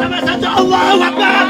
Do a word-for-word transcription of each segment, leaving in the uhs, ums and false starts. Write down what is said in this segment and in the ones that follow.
Sama satu Allahu Akbar.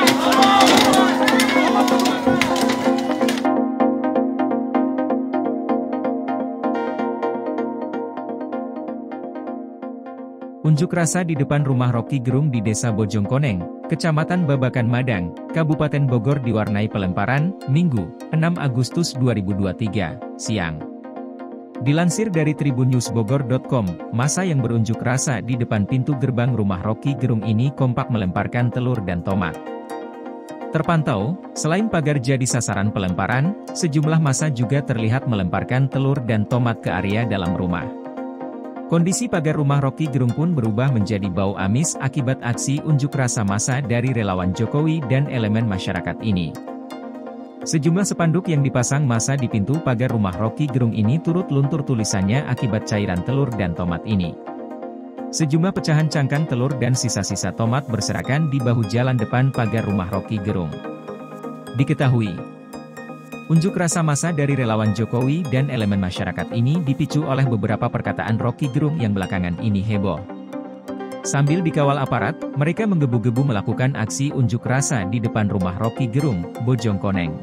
Unjuk rasa di depan rumah Rocky Gerung di Desa Bojongkoneng, Kecamatan Babakan Madang, Kabupaten Bogor diwarnai pelemparan, Minggu, enam Agustus dua ribu dua puluh tiga, siang. Dilansir dari tribun news bogor titik com, massa yang berunjuk rasa di depan pintu gerbang rumah Rocky Gerung ini kompak melemparkan telur dan tomat. Terpantau, selain pagar jadi sasaran pelemparan, sejumlah massa juga terlihat melemparkan telur dan tomat ke area dalam rumah. Kondisi pagar rumah Rocky Gerung pun berubah menjadi bau amis akibat aksi unjuk rasa massa dari relawan Jokowi dan elemen masyarakat ini. Sejumlah spanduk yang dipasang massa di pintu pagar rumah Rocky Gerung ini turut luntur tulisannya akibat cairan telur dan tomat ini. Sejumlah pecahan cangkang telur dan sisa-sisa tomat berserakan di bahu jalan depan pagar rumah Rocky Gerung. Diketahui, unjuk rasa massa dari relawan Jokowi dan elemen masyarakat ini dipicu oleh beberapa perkataan Rocky Gerung yang belakangan ini heboh. Sambil dikawal aparat, mereka menggebu-gebu melakukan aksi unjuk rasa di depan rumah Rocky Gerung, Bojongkoneng.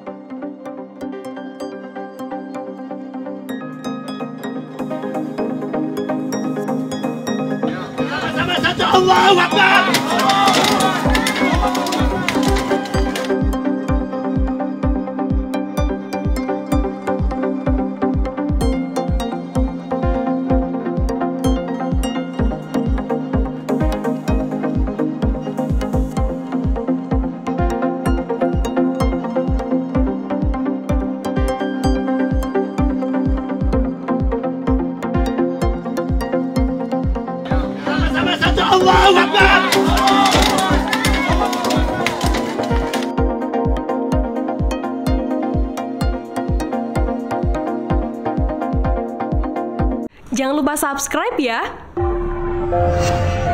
Sama satu Allahu Akbar. Allahu Akbar. Jangan lupa subscribe ya.